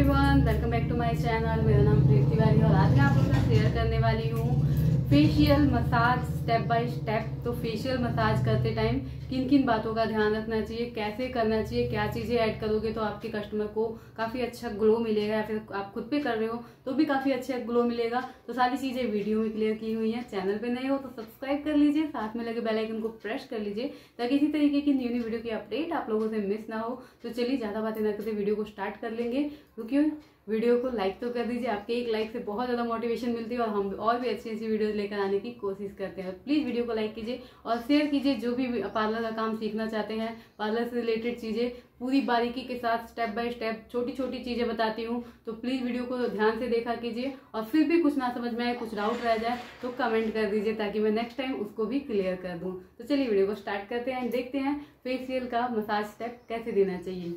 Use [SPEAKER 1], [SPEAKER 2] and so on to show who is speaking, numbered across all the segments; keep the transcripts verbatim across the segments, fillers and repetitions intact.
[SPEAKER 1] Everyone, welcome back to my channel. मेरा नाम प्रीति तिवारी और आज मैं आप लोगों के साथ शेयर करने वाली हूँ facial massage step by step. तो फेशियल मसाज करते टाइम किन किन बातों का ध्यान रखना चाहिए, कैसे करना चाहिए, क्या चीजें ऐड करोगे तो आपके कस्टमर को काफी अच्छा ग्लो मिलेगा, या फिर आप खुद पे कर रहे हो तो भी काफी अच्छा ग्लो मिलेगा। तो सारी चीजें वीडियो में क्लियर की हुई है। चैनल पे नए हो तो सब्सक्राइब कर लीजिए, साथ में लगे बेल आइकन को प्रेस कर लीजिए ताकि इसी तरीके की न्यू न्यू वीडियो की अपडेट आप लोगों से मिस ना हो। तो चलिए ज्यादा बातें ना करते वीडियो को स्टार्ट कर लेंगे। क्योंकि वीडियो को लाइक तो कर दीजिए, आपके एक लाइक से बहुत ज़्यादा मोटिवेशन मिलती है और हम और भी अच्छी अच्छी वीडियोस लेकर आने की कोशिश करते हैं। प्लीज़ वीडियो को लाइक कीजिए और शेयर कीजिए। जो भी पार्लर का काम सीखना चाहते हैं, पार्लर से रिलेटेड चीज़ें पूरी बारीकी के साथ स्टेप बाय स्टेप छोटी छोटी चीज़ें बताती हूँ, तो प्लीज़ वीडियो को ध्यान से देखा कीजिए। और फिर भी कुछ ना समझ में आए, कुछ डाउट रह जाए तो कमेंट कर दीजिए ताकि मैं नेक्स्ट टाइम उसको भी क्लियर कर दूँ। तो चलिए वीडियो को स्टार्ट करते हैं, देखते हैं फेशियल का मसाज स्टेप कैसे देना चाहिए।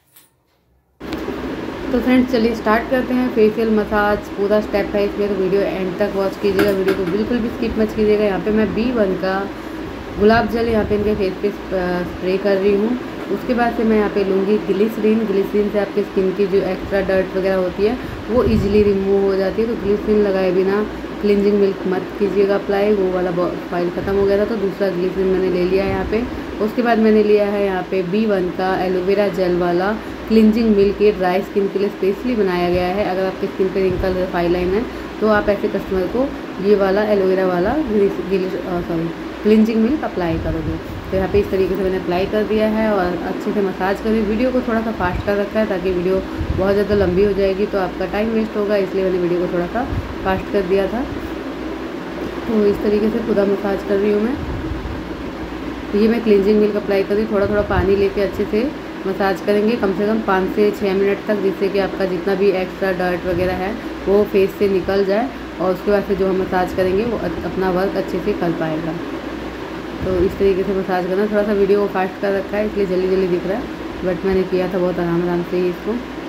[SPEAKER 1] तो फ्रेंड्स चलिए स्टार्ट करते हैं। फेशियल मसाज पूरा स्टेप है इसमें, तो वीडियो एंड तक वॉच कीजिएगा, वीडियो को बिल्कुल भी स्किप मत कीजिएगा। यहाँ पे मैं बी वन का गुलाब जल यहाँ पे इनके फेस पे स्प्रे कर रही हूँ। उसके बाद से मैं यहाँ पे लूँगी ग्लिसरीन। ग्लिसरीन से आपके स्किन की जो एक्स्ट्रा डर्ट वगैरह होती है वो इजीली रिमूव हो जाती है। तो ग्लिसरीन लगाए बिना क्लिनजिंग मिल्क मत कीजिएगा अप्लाई, वो वाला फाइल ख़त्म हो गया था तो दूसरा ग्लिसरीन मैंने ले लिया है यहाँ पे। उसके बाद मैंने लिया है यहाँ पे बी वन का एलोवेरा जेल वाला क्लिनजिंग मिल्क। ये ड्राई स्किन के लिए स्पेशली बनाया गया है। अगर आपकी स्किन पे रिंकल है, फाइन लाइन है, तो आप ऐसे कस्टमर को ये वाला एलोवेरा वाला सॉरी क्लिनजिंग मिल्क अप्लाई करोगे। तो यहाँ पे इस तरीके से मैंने अप्लाई कर दिया है और अच्छे से मसाज करी। वीडियो को थोड़ा सा फास्ट कर रखा है ताकि वीडियो बहुत ज़्यादा लंबी हो जाएगी तो आपका टाइम वेस्ट होगा, इसलिए मैंने वीडियो को थोड़ा सा फास्ट कर दिया था। तो इस तरीके से खुदा मसाज कर रही हूँ मैं। ये मैं क्लिनजिंग मिल्क अप्लाई कर रही हूँ। थोड़ा थोड़ा पानी लेके अच्छे से मसाज करेंगे कम से कम पाँच से छः मिनट तक, जिससे कि आपका जितना भी एक्स्ट्रा डर्ट वगैरह है वो फेस से निकल जाए और उसके बाद से जो हम मसाज करेंगे वो अपना वर्क अच्छे से कर पाएगा। तो इस तरीके से मसाज करना। थोड़ा सा वीडियो को फास्ट कर रखा है इसलिए जल्दी जल्दी दिख रहा है, बट मैंने किया था बहुत आराम आराम से ही इसको।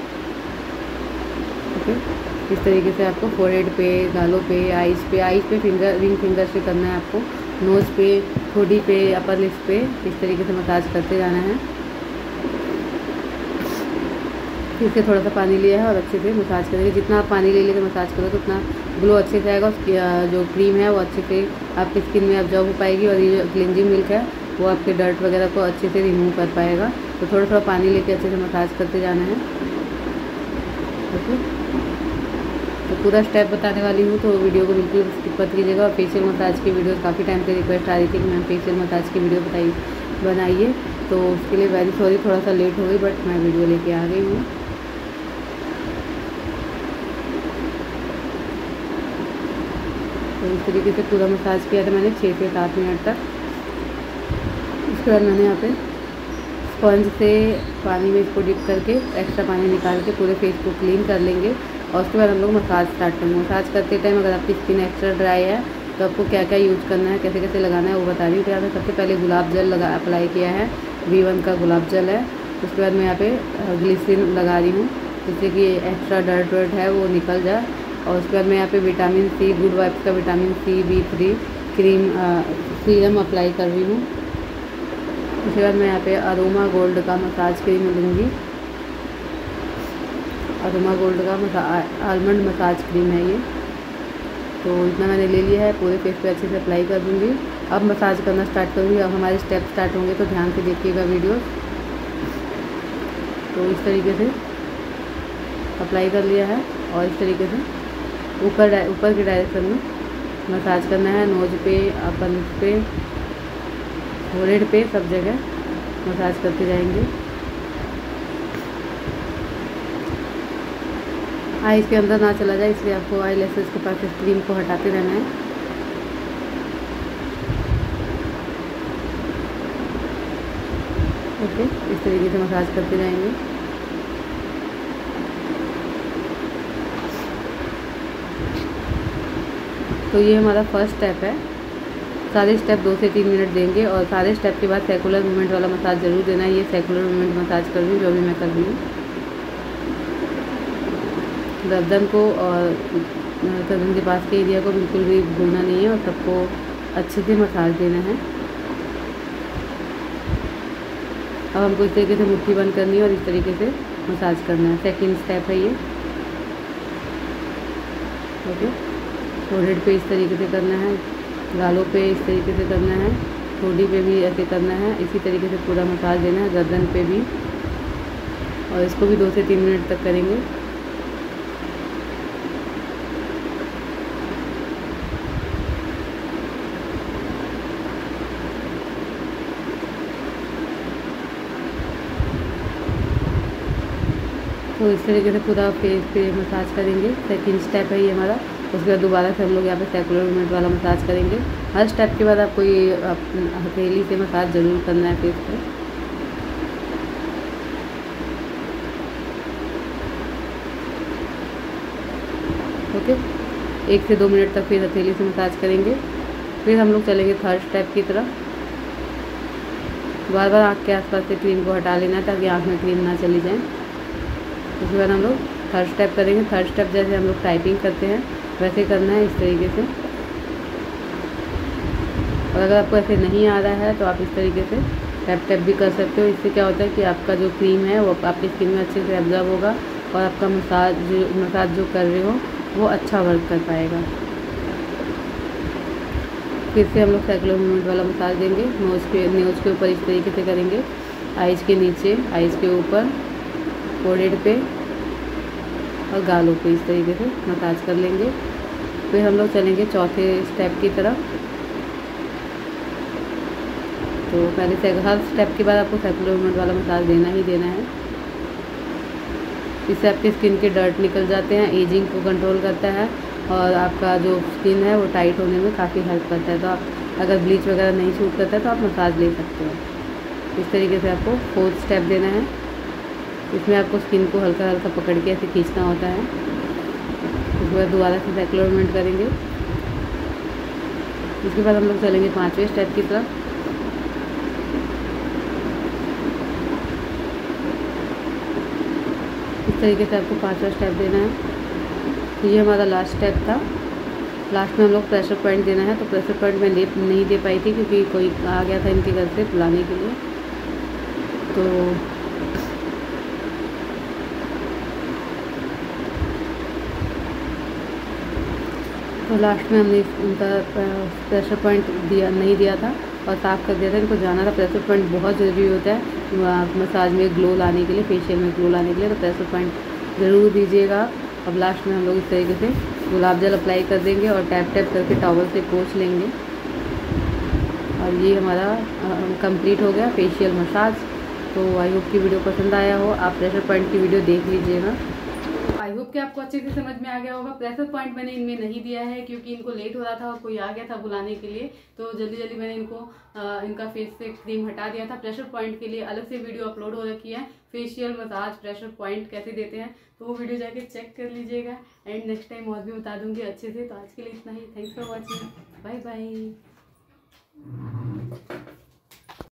[SPEAKER 1] ओके, इस तरीके से आपको फोरहेड पे, गालों पे, आइज पे आइज पे फिंगर रिंग फिंगर से करना है आपको, नोज़ पे, ठोड़ी पे, अपर लिप्स पे इस तरीके से मसाज करते जाना है। फिर से थोड़ा सा पानी लिया है और अच्छे से मसाज करेंगे। जितना आप पानी ले लेकर मसाज करोगे उतना ग्लो अच्छे से आएगा। उसकी जो क्रीम है वो अच्छे से आपकी स्किन में अब्जॉर्ब हो पाएगी और ये जो क्लिनजिंग मिल्क है वो आपके डर्ट वगैरह को अच्छे से रिमूव कर पाएगा। तो थोड़ा थोड़ा पानी लेके अच्छे से मसाज करते जाना है। ओके, तो पूरा स्टेप बताने वाली हूँ तो वीडियो को बिल्कुल स्किप मत कीजिएगा। और फेशियल मसाज की वीडियो काफ़ी टाइम से रिक्वेस्ट आ रही थी कि मैम फेशियल मसाज की वीडियो बताइए बनाइए, तो उसके लिए वेरी सॉरी, थोड़ा सा लेट हो गई बट मैं वीडियो लेके आ गई हूँ। तो इस तरीके से पूरा मसाज किया था मैंने छः से सात मिनट तक। उसके बाद मैंने यहाँ पे स्पंज से पानी में इसको डिप करके एक्स्ट्रा पानी निकाल के पूरे फेस को क्लीन कर लेंगे। और उसके बाद हम लोग मसाज स्टार्ट करेंगे। मसाज करते टाइम अगर आपकी स्किन एक्स्ट्रा ड्राई है तो आपको क्या क्या यूज़ करना है, कैसे कैसे लगाना है वो बता रही हूँ। तो यहाँ पे सबसे पहले गुलाब जल लगा अप्लाई किया है, बी वन का गुलाब जल है। उसके बाद मैं यहाँ पे ग्लिसरीन लगा रही हूँ जिससे कि एक्स्ट्रा डर्ट वर्ट है वो निकल जाए। और उसके बाद मैं यहाँ पे विटामिन सी, गुड वाइब्स का vitamin C B three cream serum apply कर रही हूँ। उसके बाद मैं यहाँ पे अरोमा गोल्ड का मसाज क्रीम लूँगी। अरोमा गोल्ड का मसा आलमंड मसाज क्रीम है ये। तो इतना मैंने ले लिया है, पूरे फेस पे अच्छे से अप्लाई कर दूँगी। अब मसाज करना स्टार्ट करूँगी। अब हमारे स्टेप स्टार्ट होंगे तो ध्यान से देखिएगा वीडियो। तो इस तरीके से अप्लाई कर लिया है और इस तरीके से ऊपर ऊपर के डायरेक्शन में मसाज करना है। नोज पे, अपर लिप्स पे, फोरहेड पे, सब जगह मसाज करते जाएंगे। आईज के अंदर ना चला जाए इसलिए आपको आई लैसेस के पास क्रीम को हटाते रहना है। ओके, इस तरीके से मसाज करते जाएंगे। तो ये हमारा फर्स्ट स्टेप है। सारे स्टेप दो से तीन मिनट देंगे और सारे स्टेप के बाद सर्कुलर मूवमेंट वाला मसाज ज़रूर देना है। ये सर्कुलर मूवमेंट मसाज कर रही हूँ जो भी मैं कर रही हूँ। गर्दन को और गर्दन के पास के एरिया को बिल्कुल भी भूलना नहीं है और सबको अच्छे से मसाज देना है। अब हमको इस तरीके से मुट्ठी बंद करनी है और इस तरीके से मसाज करना है। सेकंड स्टेप है ये। ओके, फोरहेड पे इस तरीके से करना है, गालों पे इस तरीके से करना है, ठोड़ी पे भी ऐसे करना है, इसी तरीके से पूरा मसाज देना है, गर्दन पे भी, और इसको भी दो से तीन मिनट तक करेंगे। तो इस तरीके से पूरा फेस पे मसाज करेंगे। सेकंड स्टेप है ये हमारा। उसके बाद दोबारा से हम लोग यहाँ पे सर्कुलर मूवमेंट वाला मसाज करेंगे। हर स्टेप के बाद आपको ये हथेली से मसाज ज़रूर करना है फेस पे। ओके, एक से दो मिनट तक फिर हथेली से मसाज करेंगे। फिर हम लोग चलेंगे थर्ड स्टेप की तरफ। बार बार आँख के आसपास से क्रीम को हटा लेना है ताकि आँख में क्रीम ना चली जाए। उसके बाद हम लोग थर्ड स्टेप करेंगे। थर्ड स्टेप जैसे हम लोग टाइपिंग करते हैं वैसे करना है, इस तरीके से। और अगर आपको ऐसे नहीं आ रहा है तो आप इस तरीके से टैप टैप भी कर सकते हो। इससे क्या होता है कि आपका जो क्रीम है वो आपकी स्किन में अच्छे से एब्जॉर्ब होगा और आपका मसाज जो मसाज जो कर रहे हो वो अच्छा वर्क कर पाएगा। फिर से हम लोग सर्कुलर मूवमेंट वाला मसाज देंगे। नोज़ के नोज़ के ऊपर इस तरीके से करेंगे, आइज़ के नीचे, आइज़ के ऊपर, फोरहेड पे और गालों पे इस तरीके से मसाज कर लेंगे। फिर हम लोग चलेंगे चौथे स्टेप की तरफ। तो पहले से हर स्टेप के बाद आपको सर्कुलर मूवमेंट वाला मसाज देना ही देना है। इससे आपकी स्किन के डर्ट निकल जाते हैं, एजिंग को कंट्रोल करता है और आपका जो स्किन है वो टाइट होने में काफ़ी हेल्प करता है। तो आप अगर ब्लीच वगैरह नहीं सूट करता है तो आप मसाज ले सकते हो। इस तरीके से आपको फोर्थ स्टेप देना है। इसमें आपको स्किन को हल्का हल्का पकड़ के ऐसे खींचना होता है। उसके बाद दोबारा से सर्कुलर मूवमेंट करेंगे। इसके बाद हम लोग चलेंगे पाँचवें स्टेप की तरफ। इस तरीके से आपको पाँचवा स्टेप देना है। तो ये हमारा लास्ट स्टेप था। लास्ट में हम लोग प्रेशर पॉइंट देना है। तो प्रेशर पॉइंट मैं दे नहीं दे पाई थी क्योंकि कोई आ गया था इनके घर से बुलाने के लिए। तो तो लास्ट में हमने उनका प्रेशर पॉइंट दिया नहीं दिया था और साफ़ कर दिया था। इनको जाना था। प्रेशर पॉइंट बहुत ज़रूरी होता है मसाज में ग्लो लाने के लिए, फेशियल में ग्लो लाने के लिए। तो प्रेशर पॉइंट ज़रूर दीजिएगा। अब लास्ट में हम लोग इस तरीके से गुलाब जल अप्लाई कर देंगे और टैप टैप करके टॉवल से पोंछ लेंगे। और ये हमारा कंप्लीट हो गया फेशियल मसाज। तो आई होप की वीडियो पसंद आया हो। आप प्रेशर पॉइंट की वीडियो देख लीजिएगा। आई होप कि आपको अच्छे से समझ में आ गया होगा। प्रेशर पॉइंट मैंने इनमें नहीं दिया है क्योंकि इनको लेट हो रहा था और कोई आ गया था बुलाने के लिए। तो जल्दी जल्दी मैंने इनको आ, इनका फेस से क्रीम हटा दिया था। प्रेशर पॉइंट के लिए अलग से वीडियो अपलोड हो रखी है, फेशियल मसाज प्रेशर पॉइंट कैसे देते हैं। तो वो वीडियो जाके चेक कर लीजिएगा एंड नेक्स्ट टाइम और भी बता दूंगी अच्छे से। तो आज के लिए इतना ही। Thanks for watching. Bye bye.